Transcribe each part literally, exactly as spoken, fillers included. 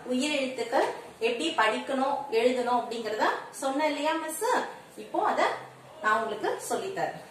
உயிர் எழுத்துக்கள் எப்படி படிக்கணும் எழுதணும் அப்படிங்கறத சொன்னேன் இல்லையா மிஸ்? இப்போ அத நான் உங்களுக்கு சொல்லி தரேன்.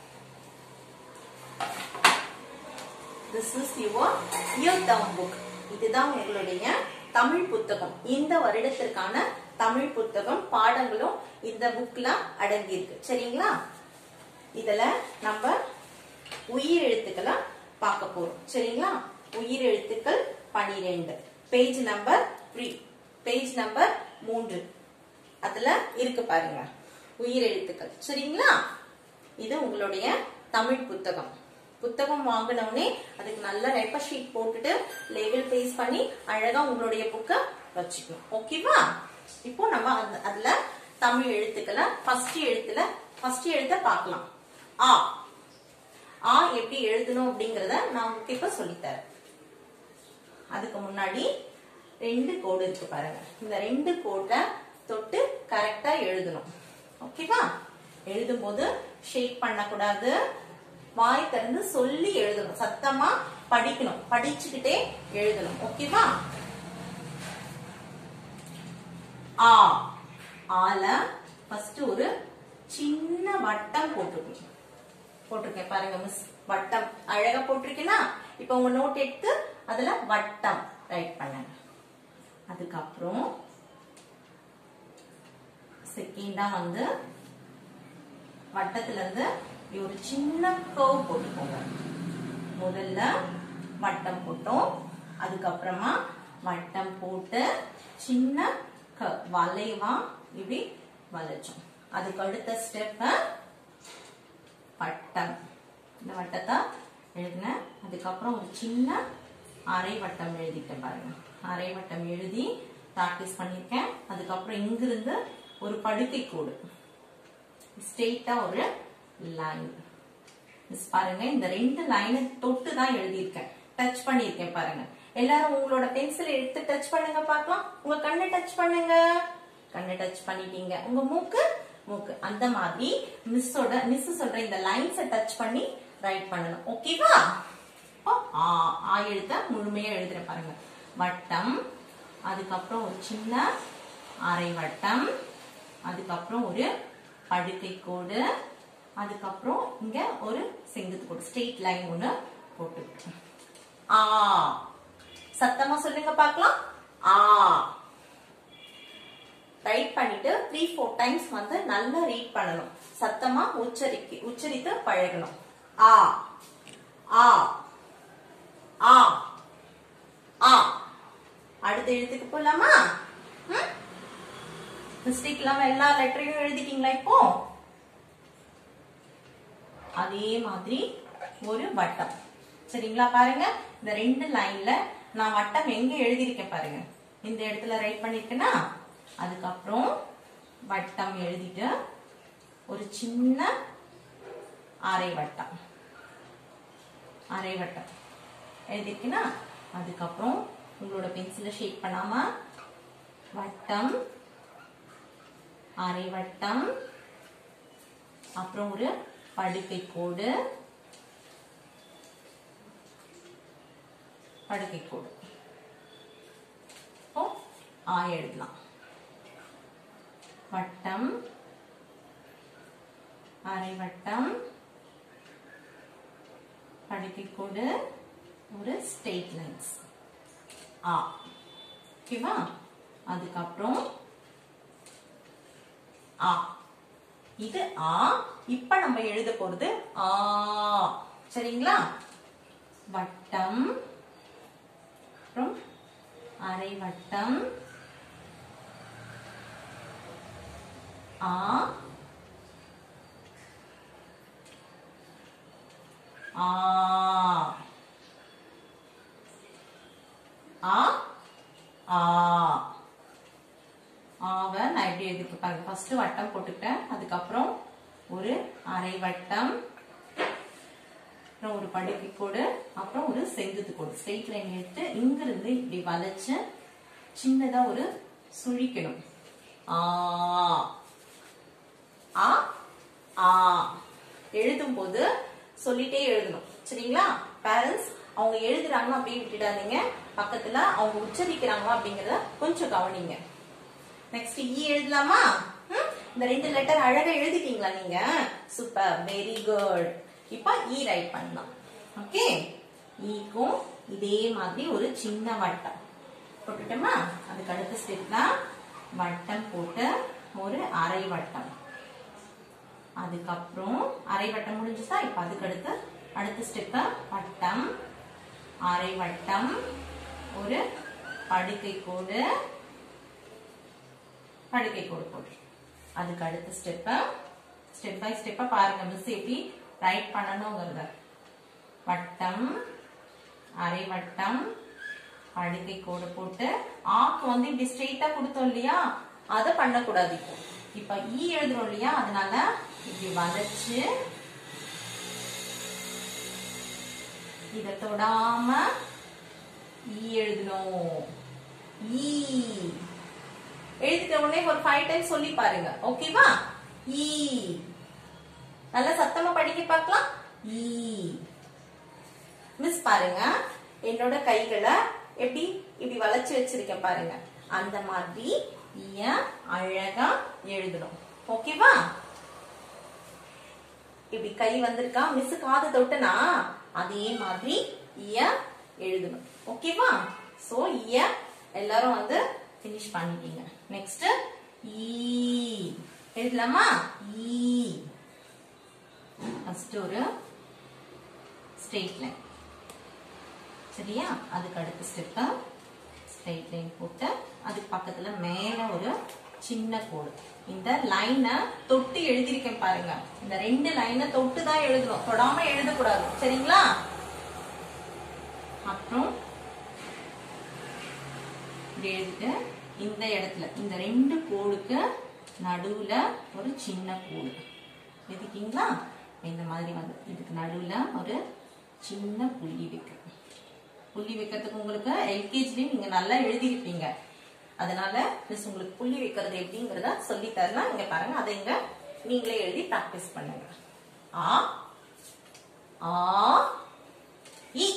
This is your year term book. இதுதான் உங்களுடைய தமிழ் புத்தகம். இந்த வருடத்திற்கான தமிழ் புத்தகம் பாடங்களும் இந்த புக்ல அடங்கி இருக்கு. சரிங்களா? இதுல நம்ம உயிர் எழுத்துக்களை பார்க்க போறோம். சரிங்களா? உயிர் எழுத்துக்கள் பன்னிரண்டு. பேஜ் நம்பர் மூன்று. பேஜ் நம்பர் மூன்று. அதுல இருக்கு பாருங்க உயிர் எழுத்துக்கள். சரிங்களா? இது உங்களுடைய தமிழ் புத்தகம். புத்தகம் வாங்கினவுடனே அதுக்கு நல்ல ரெப்பர் ஷீட் போட்டுட்டு லேபிள் பேஸ்ட் பண்ணி அழகா உங்களுடைய புக்க வச்சுக்கணும். ஓகேவா? இப்போ நம்ம அதுல தமிழ் எழுத்துக்களை ஃபர்ஸ்ட் எழுத்துல ஃபர்ஸ்ட் எழுத்த பார்க்கலாம். ஆ ஆ எப்படி எழுதணும் அப்படிங்கறத நான் உங்களுக்கு இப்ப சொல்லித்தரேன். அதுக்கு முன்னாடி ரெண்டு கோடு இருக்கு பாருங்க. இந்த ரெண்டு கோட்டை தொட்டு கரெக்டா எழுதணும். ஓகேவா? எழுதும் போது ஷேக் பண்ணக்கூடாது. வாய் திறந்து சொல்லி எழுதணும். சத்தமா படிக்கணும். படிச்சுக்கிட்டே எழுதணும். ஓகேவா? ஆ ஆல ஃபர்ஸ்ட் ஒரு சின்ன வட்டம் போட்டுக்கணும். போட்டிருக்கேன் பாருங்க மிஸ். வட்டம் அழகா போட்டிருக்கேன்னா இப்ப உங்க நோட் எடுத்து அதுல வட்டம் ரைட் பண்ணுங்க. அதுக்கப்புறம் செகண்டா வந்து வட்டத்துல இருந்து ஒரு சின்ன கர்வ் போட்டுக்கோங்க. முதல்ல வட்டம் போட்டோம். அதுக்கப்புறமா வட்டம் போட்டு சின்ன வளைவா இப்படி வளைச்சோம். அதுக்கு அடுத்த ஸ்டெப் வட்டம். இந்த வட்டத்தை எழுதின அதுக்கப்புறம் ஒரு சின்ன அரை வட்டம் எழுதிட்டேன் பாருங்க. அரை வட்டம் எழுதி பிராக்டிஸ் பண்ணிருக்கேன். அதுக்கப்புறம் இங்கிருந்து ஒரு படுக்கை கோடு ஸ்ட்ரெயிட்டா ஒரு லைன். மிஸ் பாருங்க இந்த ரெண்டு லைனை தொட்டு தான் எழுதியிருக்கேன். டச் பண்ணிருக்கேன் பாருங்க. எல்லாரும் உங்களோட பென்சில் எடுத்து டச் பண்ணுங்க பார்க்கலாம். உங்க கண்ணை டச் பண்ணுங்க. கண்ணை டச் பண்ணிட்டீங்க. உங்க மூக்கு மூக்கு அந்த மாதிரி மிஸ்ஸோட மிஸ் சொல்ற இந்த லைன்ஸை டச் பண்ணி ரைட் பண்ணணும். ஓகேவா? ஆ எழுத முழுமையா எழுதுறேன் பாருங்க. வட்டம், அதுக்கப்புறம் ஒரு சின்ன அரை வட்டம், அதுக்கப்புறம் ஒரு படுக்கை கோடு, அதுக்கப்புறம் இங்க ஒரு செங்குத்து கோடு ஸ்ட்ரெயிட் லைன் ஒண்ணு போட்டு ஆ சத்தமா சொல்லுங்க பார்க்கலாம். ஆ ரைட் பண்ணிட்டு த்ரீ ஃபோர் டைம்ஸ் வந்து நல்லா ரீட் பண்ணணும். சத்தமா உச்சரிக்க உச்சரித்து பழகணும். ஆ ஆ ஆ ஆ. அடுத்த எழுத்துக்கு போலாமா? மிஸ்டேக் இல்லாம எல்லா லெட்டரையும் எழுதிட்டீங்களா? இப்போ அதே மாதிரி ஒரு வட்டம். சரிங்களா? பாருங்க இந்த ரெண்டு லைன்ல நான் வட்டம் எங்க எழுதியிருக்கேன் பாருங்க. இந்த இடத்துல ரைட் பண்ணிருக்கேன்னா அதுக்கப்புறம் வட்டம் எழுதிட்டு ஒரு சின்ன அரை வட்டம் அரை வட்டம் எழுதிருக்கேன்னா அதுக்கப்புறம் உங்களோட பென்சிலை ஷேக் பண்ணாம வட்டம், அரை வட்டம், அப்புறம் ஒரு படுக்கை கோடு, படுக்கை கோடு. ஆ எழுதலாம். வட்டம், அரை வட்டம், படுக்கை கோடு, ஒரு ஸ்ட்ரெயிட் லைன்ஸ். ஆ. ஓகேவா? அதுக்கப்புறம் ஆ. இது ஆ. இப்ப நம்ம எழுத போறது ஆ. சரிங்களா? வட்டம், அப்புறம் அரை வட்டம், ஆ, ஆ, ஆ, ஆ. ஆவ நான் எப்படி எழுதிருக்கேன் பாருங்க. ஃபர்ஸ்ட் வட்டம் போட்டுட்டேன். அதுக்கப்புறம் ஒரு அரை வட்டம், அப்புறம் ஒரு படுக்கை கோடு, அப்புறம் ஒரு செங்குத்து கோடு ஸ்ட்ரெயிட் லைன் எடுத்து இங்கிருந்து இப்படி வளைச்சு சின்னதா ஒரு சுழிக்கணும். ஆ ஆ ஆ. எழுதும் போது சொல்லிட்டே எழுதணும். சரிங்களா? பேரண்ட்ஸ் அவங்க எழுதுறாங்கன்னா அப்படியே விட்டுடாதீங்க. பக்கத்துல அவங்க உச்சரிக்கிறாங்களா அப்படிங்கறத கொஞ்சம் கவனிங்க. நெக்ஸ்ட் ஈ எழுதலாமா? இந்த ரெண்டு லெட்டர் அழகா எழுதிட்டீங்களா நீங்க? Super, very good. இப்ப ஈ ரைட் பண்ணலாம். ஓகே, ஈக்கும் இதே மாதிரி ஒரு சின்ன வட்டம் போட்டுட்டோமா? அதுக்கு அடுத்த ஸ்டெப்ல வட்டம் போட்டு ஒரு அரை வட்டம், அதுக்கப்புறம் அரை வட்டம் முடிஞ்சுதா? இப்ப அதுக்கு அடுத்து அடுத்த ஸ்டெப் வட்டம், அரை வட்டம், ஒரு படுக்கை கோடு, படுக்கை கோடு போட்டு அதுக்கு அடுத்த ஸ்டெப் ஸ்டெப் பை ஸ்டெப்பா பாருங்க மிஸ் எப்படி ரைட் பண்ணணும்ங்கறத. வட்டம், அரை வட்டம், படுக்கை கோடு போட்டு ஆக்கு வந்து இப்படி ஸ்ட்ரெயிட்டா கொடுத்தோம் இல்லையா? அதை பண்ணக்கூடாது. இப்போ இப்ப ஈ எழுதுறோம் இல்லையா? அதனால இப்படி வளைச்சு இத தொடாம ஈ எழுதணும். ஈ எழுதிட்ட உடனே ஒரு ஃபைவ் டைம்ஸ் சொல்லி பாருங்க. ஓகேவா? ஈ நல்ல சத்தமா படிக்க பார்க்கலாம். ஈ. மிஸ் பாருங்க, என்னோட கைகளை எப்படி இப்படி வளைச்சு வச்சிருக்கேன் பாருங்க. அந்த மாதிரி ஈய அழகா எழுதணும். ஓகேவா? இப்படி கை வந்திருக்கா? மிஸ் காது தொட்டுனா அதே மாதிரி ஈய எழுதணும். ஓகேவா? சோ ஈய எல்லாரும் வந்து finish பண்ணிட்டீங்க. நெக்ஸ்ட் ஈ எழுதலாமா? ஈ ஃபர்ஸ்ட் ஒரு ஸ்ட்ரெயிட் லைன், சரியா? அதுக்கு அடுத்த ஸ்டெப் ஸ்ட்ரெயிட் லைன் போட்டு அதுக்கு பக்கத்துல மேல ஒரு சின்ன கோடு. இந்த லைனை தொட்டு எழுதிருக்கேன் பாருங்க. இந்த ரெண்டு லைனை தொட்டு தான் எழுதணும், தொடாம எழுதக்கூடாது. சரிங்களா? அப்புறம் இப்படி எழுதிட்டு இந்த இடத்துல இந்த ரெண்டு கோடுக்கு நடுவுல ஒரு சின்ன கோடு எழுதிட்டீங்களா? இந்த மாதிரி வந்து இதுக்கு நடுவுல ஒரு சின்ன புள்ளி வைக்க. புள்ளி வைக்கிறதுக்கு உங்களுக்கு எல்கேஜிலயும் நீங்க நல்லா எழுதிருப்பீங்க. அதனால மிஸ் உங்களுக்கு புள்ளி வைக்கிறது எப்படிங்கறத சொல்லி தரலாம். இங்க பாருங்க, அதை இங்க நீங்களே எழுதி பிராக்டிஸ் பண்ணுங்க. ஆ ஆ இ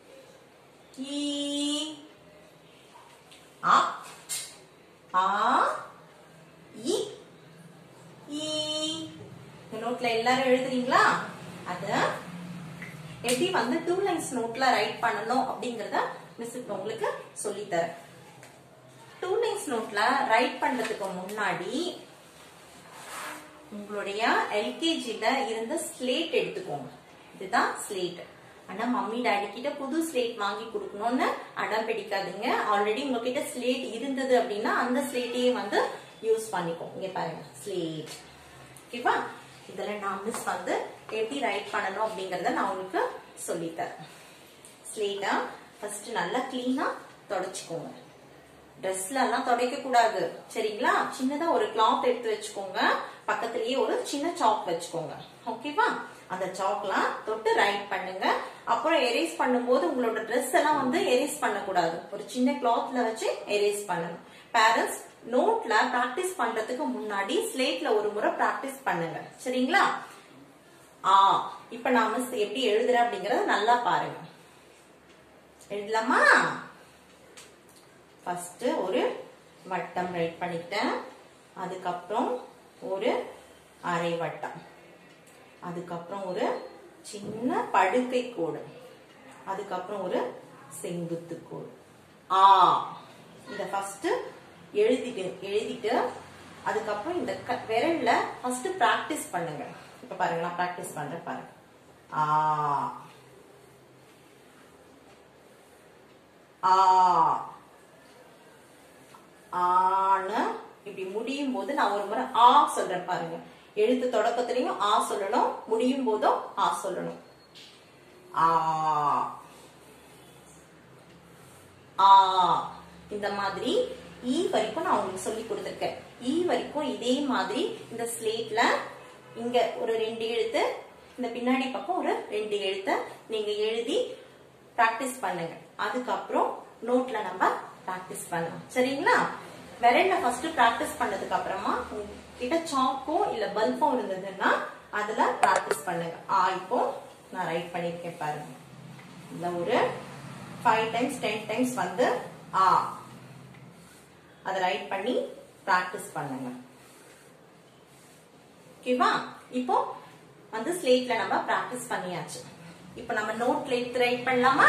ஈ ஆ ஆ இ ஈ. இந்த நோட்ல எல்லாரும் எழுதுறீங்களா? அத எப்படி வந்து டூ லைன்ஸ் நோட்ல ரைட் பண்ணணும் அப்படிங்கறத மிஸ் உங்களுக்கு சொல்லி தரேன். டூ லைன்ஸ் நோட்ல ரைட் பண்றதுக்கு முன்னாடி உங்களுடைய எல்கேஜில இருந்த ஸ்லேட் எடுத்துக்கோங்க. இதுதான் ஸ்லேட். ஆனா மம்மி டாடி கிட்ட புது ஸ்லேட் வாங்கி கொடுக்கணும்னு அடம் பிடிக்காதீங்க. ஆல்ரெடி உங்ககிட்ட ஸ்லேட் இருந்தது அப்படின்னா அந்த ஸ்லேட்டையே வந்து யூஸ் பண்ணிக்கோங்க. இங்க பாருங்க, ஸ்லேட். ஓகேவா? இதுல நான் மிஸ் வந்து எப்படி ரைட் பண்ணணும் அப்படிங்கறத நான் உங்களுக்கு சொல்லி தரேன். ஸ்லேட்டா ஃபர்ஸ்ட் நல்லா கிளீனா தொடச்சுக்கோங்க. ட்ரெஸ்ல எல்லாம் துடைக்க கூடாது, சரிங்களா? சின்னதா ஒரு கிளாத் எடுத்து வச்சுக்கோங்க. பக்கத்திலேயே ஒரு சின்ன சாக் வச்சுக்கோங்க. ஓகேவா? அந்த சாக்லாம் தொட்டு ரைட் பண்ணுங்க. அப்புறம் எரேஸ் பண்ணும்போது உங்களோட ட்ரெஸ் எல்லாம் வந்து எரேஸ் பண்ணக்கூடாது. ஒரு சின்ன கிளாத்ல வச்சு எரேஸ் பண்ணணும். பேரண்ட்ஸ் நோட்ல பிராக்டிஸ் பண்றதுக்கு முன்னாடி ஸ்லேட்ல ஒரு முறை பிராக்டிஸ் பண்ணுங்க, சரிங்களா? ஆ இப்ப நாம எப்படி எழுதுறேன் அப்படிங்கறத நல்லா பாருங்க. எழுதலாமா? ஃபர்ஸ்ட் ஒரு வட்டம் ரைட் பண்ணிட்டேன். அதுக்கப்புறம் ஒரு அரை வட்டம், அதுக்கப்புறம் ஒரு சின்ன படுக்கை கோடு, அதுக்கப்புறம் ஒரு செங்குத்து கோடு. ஆ இத ஃபர்ஸ்ட் எழுதிட்டு எழுதிட்டு அதுக்கப்புறம் இந்த விரல்ல ஃபர்ஸ்ட் பிராக்டிஸ் பண்ணுங்க. இப்ப பாருங்க, நான் பிராக்டிஸ் பண்றேன் பாருங்க. ஆ ஆ ஆன இப்படி முடியும் போது நான் ஒரு முறை ஆ சொல்றேன் பாருங்க. எழுத்து தொடக்கத்திலையும் ஆ சொல்லணும், முடியும் போதும் ஆ சொல்லணும். ஆ ஆ இந்த மாதிரி ஈ வரைக்கும் நான் உங்களுக்கு சொல்லி கொடுத்திருக்கேன். ஈ வரைக்கும் இதே மாதிரி இந்த ஸ்லேட்ல இங்க ஒரு ரெண்டு எழுத்து, இந்த பின்னாடி பக்கம் ஒரு ரெண்டு எழுத்து நீங்க எழுதி பிராக்டிஸ் பண்ணுங்க. அதுக்கப்புறம் நோட்ல நம்ம பிராக்டிஸ் பண்ணலாம், சரிங்களா? விரல்ல ஃபர்ஸ்ட் பிராக்டிஸ் பண்ணதுக்கு அப்புறமா கிட்ட சாக்கோ இல்ல பல்போ இருந்ததுன்னா அதுல பிராக்டிஸ் பண்ணுங்க. ஆ இப்போ நான் ரைட் பண்ணிருக்கேன் பாருங்க. இதுல ஒரு five times ten times வந்து ஆ அத ரைட் பண்ணி பிராக்டிஸ் பண்ணுங்க. ஓகேவா? இப்போ வந்து ஸ்லேட்ல நம்ம பிராக்டிஸ் பண்ணியாச்சு. இப்போ நம்ம நோட்ல எடுத்து ரைட் பண்ணலாமா?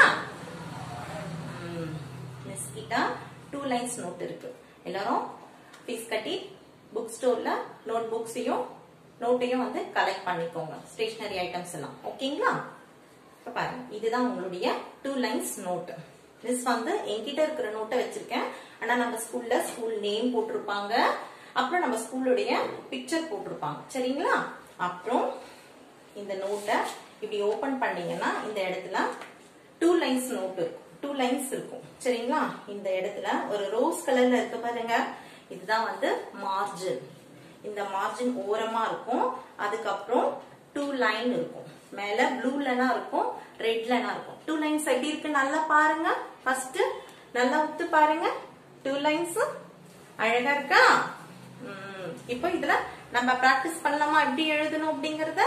மிஸ் கிட்ட டூ லைன்ஸ் நோட் இருக்கு. எல்லாரும் ஃபீஸ் கட்டி புக் ஸ்டோர்ல நோட் புக்ஸையும் நோட்டையும் வந்து கலெக்ட் பண்ணிக்கோங்க. ஸ்டேஷனரி ஐட்டம்ஸ் எல்லாம். ஓகேங்களா? இப்ப பாருங்க, இதுதான் உங்களுடைய டூ லைன்ஸ் நோட். மிஸ் வந்து என்கிட்ட இருக்கிற நோட்டை வச்சிருக்கேன். ஆனா நம்ம ஸ்கூல்ல ஸ்கூல் நேம் போட்டிருப்பாங்க, அப்புறம் நம்ம ஸ்கூலுடைய பிக்சர் போட்டிருப்பாங்க. சரிங்களா? அப்புறம் இந்த நோட்டை இப்படி ஓபன் பண்ணீங்கன்னா இந்த இடத்துல டூ லைன்ஸ் நோட் இருக்கும், டூ லைன்ஸ் இருக்கும். சரிங்களா? இந்த இடத்துல ஒரு ரோஸ் கலர்ல இருக்கு பாருங்க, இதுதான் வந்து மார்ஜின். இந்த மார்ஜின் ஓரமா இருக்கும். அதுக்கப்புறம் டூ லைன் இருக்கும். மேல ப்ளூலனா இருக்கும், ரெட்லனா இருக்கும். டூ லைன்ஸ் எப்படி இருக்கு நல்லா பாருங்க. ஃபர்ஸ்ட் நல்லா உத்து பாருங்க. டூ லைன்ஸ் அழகா இருக்கா? இப்போ இதுல நம்ம பிராக்டிஸ் பண்ணலாமா எப்படி எழுதணும் அப்படிங்கறத?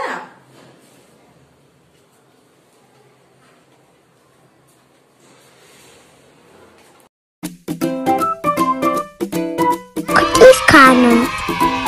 Kutis Kanon.